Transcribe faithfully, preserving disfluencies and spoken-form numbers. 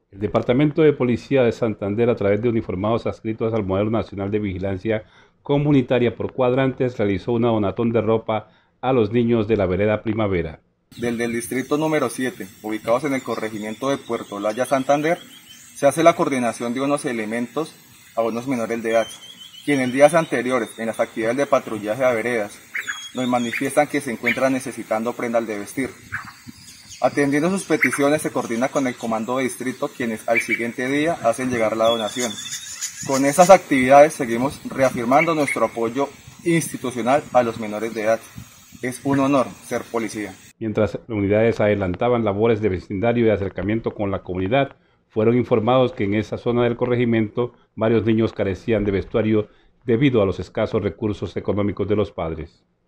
El Departamento de Policía de Santander, a través de uniformados adscritos al Modelo Nacional de Vigilancia Comunitaria por cuadrantes, realizó una donatón de ropa a los niños de la vereda Primavera. Del del distrito número siete, ubicados en el corregimiento de Puerto Olaya, Santander, se hace la coordinación de unos elementos a unos menores de edad, quienes en días anteriores, en las actividades de patrullaje a veredas, nos manifiestan que se encuentran necesitando prendas de vestir. Atendiendo sus peticiones, se coordina con el comando de distrito, quienes al siguiente día hacen llegar la donación. Con estas actividades seguimos reafirmando nuestro apoyo institucional a los menores de edad. Es un honor ser policía. Mientras las unidades adelantaban labores de vecindario y de acercamiento con la comunidad, fueron informados que en esa zona del corregimiento varios niños carecían de vestuario debido a los escasos recursos económicos de los padres.